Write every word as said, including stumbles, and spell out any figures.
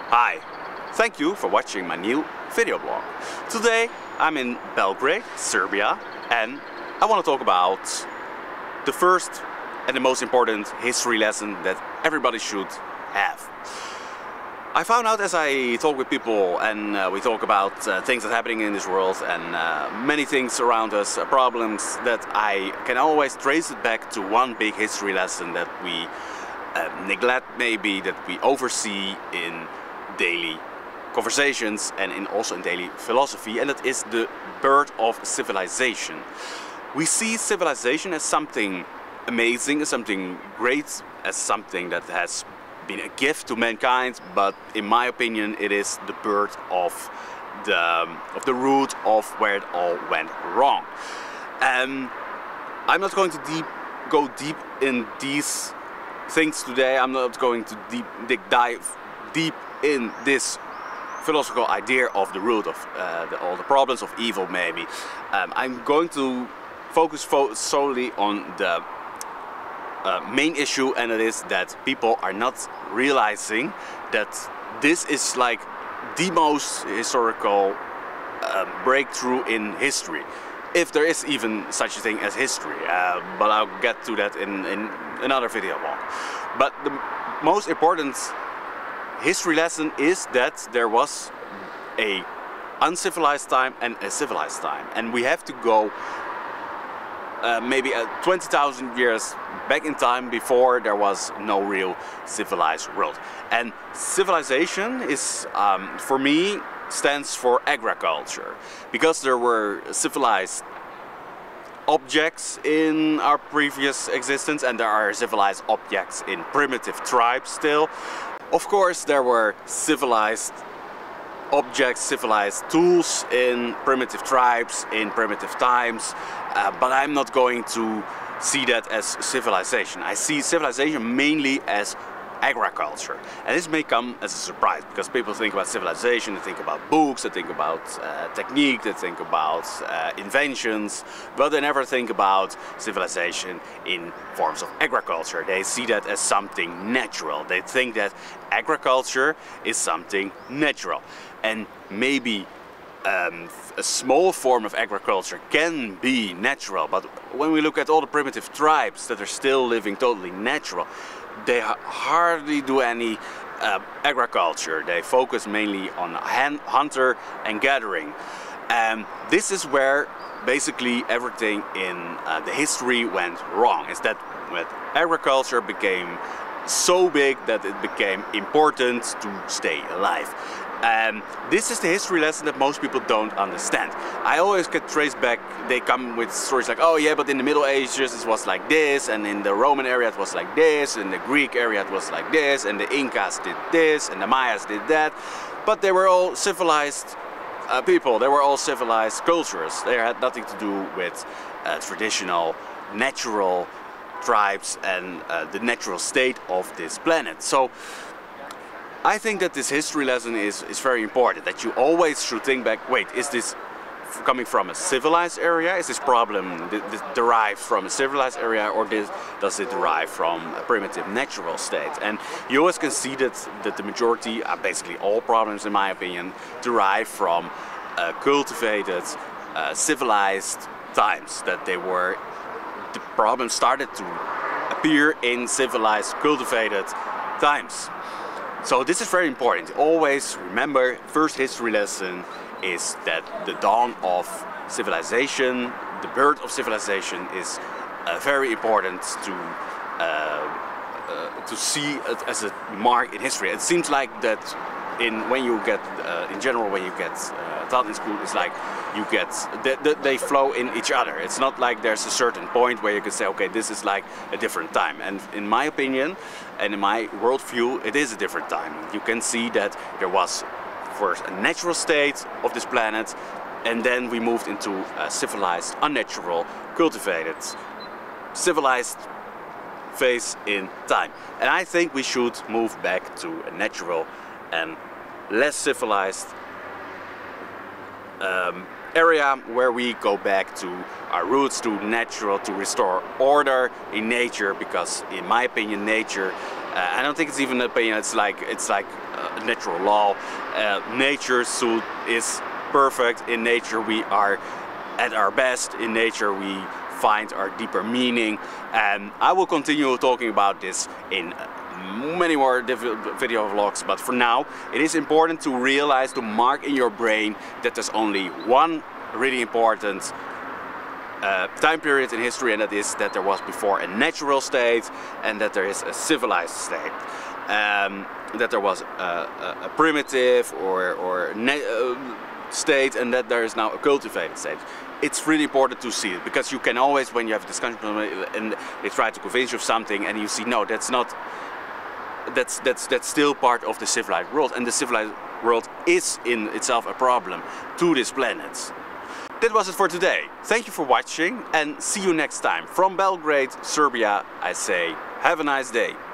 Hi, thank you for watching my new video blog. Today I'm in Belgrade, Serbia, and I want to talk about the first and the most important history lesson that everybody should have. I found out as I talk with people and uh, we talk about uh, things that are happening in this world and uh, many things around us, uh, problems, that I can always trace it back to one big history lesson that we uh, neglect, maybe, that we oversee in daily conversations and in also in daily philosophy, and that is the birth of civilization. We see civilization as something amazing, as something great, as something that has been a gift to mankind, but in my opinion it is the birth of the, of the root of where it all went wrong. And I'm not going to deep, go deep in these things today. I'm not going to deep, dig, dive deep in this philosophical idea of the root of uh, the, all the problems of evil, maybe. Um, I'm going to focus fo solely on the uh, main issue, and it is that people are not realizing that this is like the most historical uh, breakthrough in history. If there is even such a thing as history, uh, but I'll get to that in, in another video blog. But the most important history lesson is that there was a uncivilized time and a civilized time, and we have to go uh, maybe uh, twenty thousand years back in time before there was no real civilized world. And civilization is, um, for me, stands for agriculture, because there were civilized objects in our previous existence and there are civilized objects in primitive tribes still. Of course, there were civilized objects, civilized tools in primitive tribes, in primitive times, uh, but I'm not going to see that as civilization. I see civilization mainly as agriculture. And this may come as a surprise, because people think about civilization, they think about books, they think about uh, technique, they think about uh, inventions, but they never think about civilization in forms of agriculture. They see that as something natural. They think that agriculture is something natural. And maybe um, a small form of agriculture can be natural, but when we look at all the primitive tribes that are still living totally natural, they hardly do any uh, agriculture. They focus mainly on hunter and gathering. And this is where basically everything in uh, the history went wrong. Is that when agriculture became so big that it became important to stay alive. And this is the history lesson that most people don't understand. I always get traced back, they come with stories like, oh yeah, but in the Middle Ages it was like this, and in the Roman area it was like this, in the Greek area it was like this, and the Incas did this, and the Mayas did that. But they were all civilized uh, people, they were all civilized cultures. They had nothing to do with uh, traditional, natural tribes and uh, the natural state of this planet. So I think that this history lesson is, is very important, that you always should think back, wait, is this coming from a civilized area? Is this problem derived from a civilized area, or this, does it derive from a primitive natural state? And you always can see that, that the majority, uh, basically all problems in my opinion, derive from uh, cultivated, uh, civilized times, that they were, the problem started to appear in civilized, cultivated times. So this is very important. Always remember, first history lesson is that the dawn of civilization, the birth of civilization, is uh, very important to uh, uh, to see it as a mark in history. It seems like that in when you get uh, in general when you get uh, taught in school, it's like you get they, they flow in each other. It's not like there's a certain point where you can say, okay, this is like a different time. And in my opinion, and in my worldview, it is a different time. You can see that there was first a natural state of this planet, and then we moved into a civilized, unnatural, cultivated, civilized phase in time. And I think we should move back to a natural and less civilized um, area where we go back to our roots, to natural, to restore order in nature, because in my opinion nature, uh, I don't think it's even an opinion, it's like, it's like a natural law. Uh, nature so is perfect. In nature we are at our best. In nature we find our deeper meaning, and I will continue talking about this in many more video vlogs, but for now it is important to realize, to mark in your brain that there's only one really important uh, time period in history, and that is that there was before a natural state and that there is a civilized state. Um, that there was a, a, a primitive or, or uh, state, and that there is now a cultivated state. It's really important to see it, because you can always, when you have a discussion and they try to convince you of something and you see, no, that's not, that's, that's, that's still part of the civilized world, and the civilized world is in itself a problem to this planet. That was it for today. Thank you for watching and see you next time. From Belgrade, Serbia, I say have a nice day.